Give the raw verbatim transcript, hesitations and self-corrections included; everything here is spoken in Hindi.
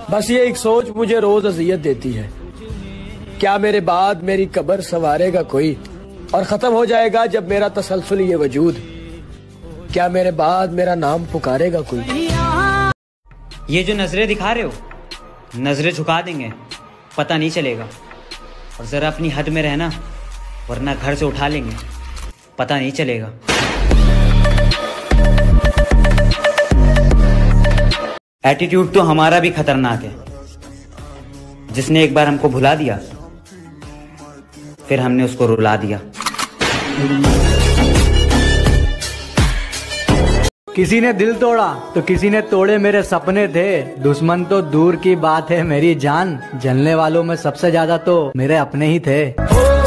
बस ये एक सोच मुझे रोज अजियत देती है, क्या मेरे बाद मेरी कब्र संवारेगा कोई, और खत्म हो जाएगा जब मेरा तसलसल ये वजूद, क्या मेरे बाद मेरा नाम पुकारेगा कोई। ये जो नजरें दिखा रहे हो, नजरें झुका देंगे, पता नहीं चलेगा। और जरा अपनी हद में रहना, वरना घर से उठा लेंगे, पता नहीं चलेगा। एटीट्यूड तो हमारा भी खतरनाक है। जिसने एक बार हमको भुला दिया, फिर हमने उसको रुला दिया। किसी ने दिल तोड़ा तो किसी ने तोड़े मेरे सपने थे। दुश्मन तो दूर की बात है मेरी जान, जलने वालों में सबसे ज्यादा तो मेरे अपने ही थे।